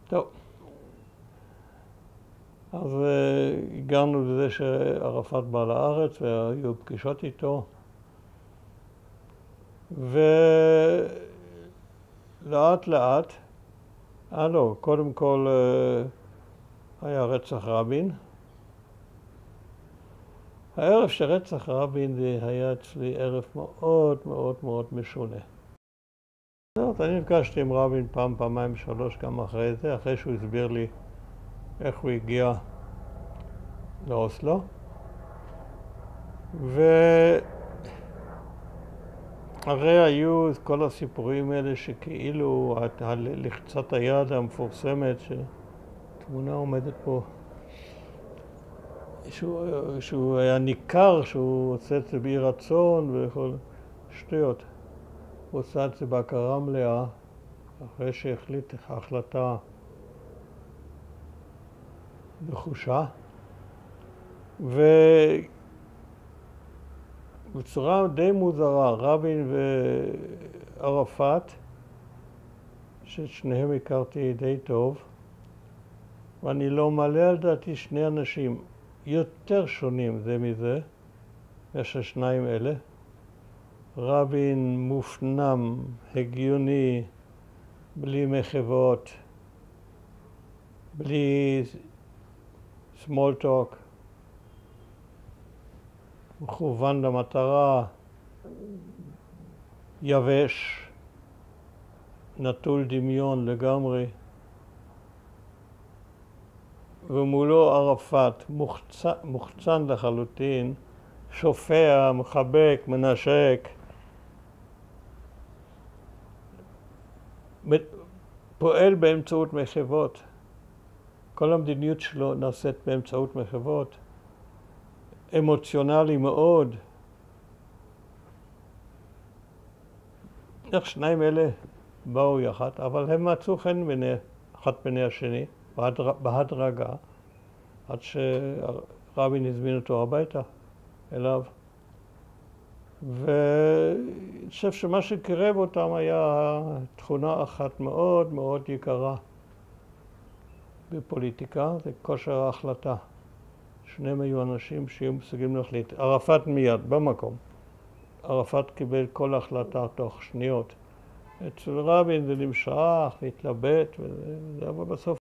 טוב. אז הגענו לזה שערפאת בא לארץ והיו פגישות איתו. ולאט לאט, לא, קודם כל היה רצח רבין. הערב של רצח רבין זה היה אצלי ערב מאוד מאוד מאוד משונה. אני נפגשתי עם רבין פעם, פעמיים, שלוש, גם אחרי זה, אחרי שהוא הסביר לי איך הוא הגיע לאוסלו. הרי היו כל הסיפורים האלה שכאילו לחצת היד המפורסמת, שתמונה עומדת פה, שהוא היה ניכר שהוא עושה את זה באי רצון וכל שטויות. הוא עושה את זה בהכרה מלאה, אחרי שהחליט החלטה נחושה. ובצורה די מוזרה, רבין וערפאת, שאת שניהם הכרתי די טוב, ואני לא מעלה על דעתי שני אנשים יותר שונים זה מזה, יש השניים אלה. רבין מופנם, הגיוני, בלי מחוות, בלי small talk, מכוון למטרה, יבש, נטול דמיון לגמרי. ומולו ערפאת, מוחצן לחלוטין, שופע, מחבק, מנשק, פועל באמצעות מחוות. כל המדיניות שלו נעשית באמצעות מחוות. אמוציונלי מאוד. איך שניים אלה באו יחד, אבל הם מצאו חן אחד בני השני, בהדרגה, עד שרבין הזמין אותו הביתה אליו. ואני חושב שמה שקרב אותם היה תכונה אחת מאוד מאוד יקרה בפוליטיקה, זה כושר ההחלטה. שניהם היו אנשים שהיו מסוגלים להחליט. ערפאת מיד, במקום. ערפאת קיבל כל החלטה תוך שניות. אצל רבין זה נמשך, והתלבט, אבל בסוף